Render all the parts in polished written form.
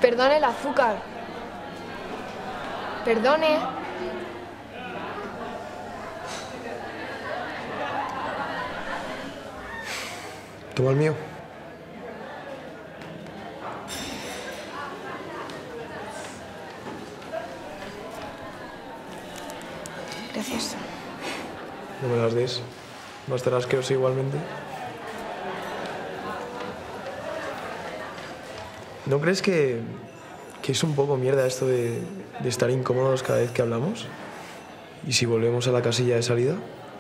Perdone el azúcar. Perdone. Toma el mío. Gracias. No me las des. Va a estar asqueroso igualmente. ¿No crees que es un poco mierda esto de estar incómodos cada vez que hablamos? ¿Y si volvemos a la casilla de salida?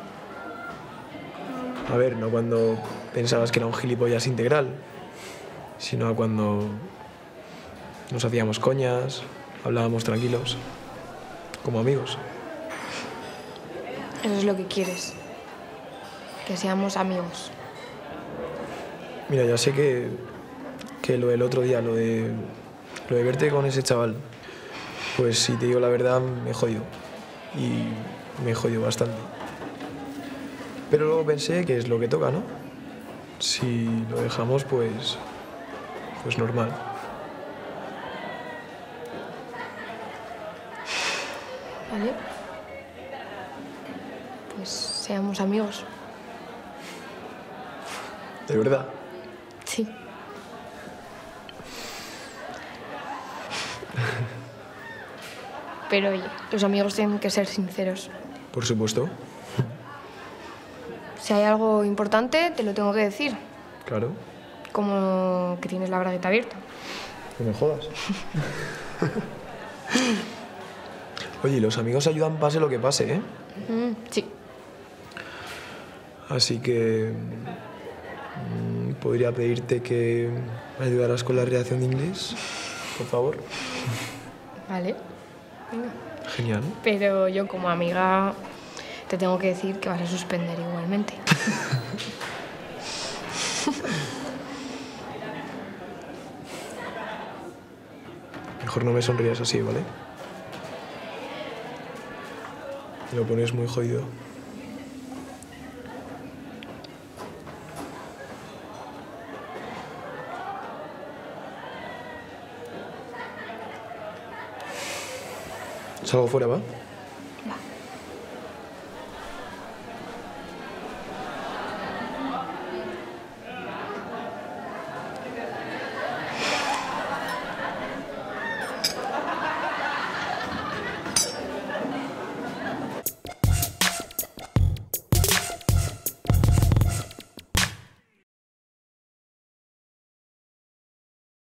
A ver, no cuando pensabas que era un gilipollas integral, sino a cuando nos hacíamos coñas, hablábamos tranquilos, como amigos. Eso es lo que quieres. Que seamos amigos. Mira, ya sé que lo del otro día, lo de verte con ese chaval, pues si te digo la verdad, me jodió. Y me jodió bastante. Pero luego pensé que es lo que toca, ¿no? Si lo dejamos, pues normal. ¿Vale? Pues seamos amigos. ¿De verdad? Sí. Pero oye, los amigos tienen que ser sinceros. Por supuesto. Si hay algo importante, te lo tengo que decir. Claro. Como que tienes la bragueta abierta. No me jodas. Oye, los amigos ayudan pase lo que pase, ¿eh? Sí. Así que podría pedirte que me ayudaras con la redacción de inglés, por favor. Vale. Venga. Genial. Pero yo como amiga te tengo que decir que vas a suspender igualmente. Mejor no me sonrías así, ¿vale? Me lo pones muy jodido. Salgo fuera, ¿va?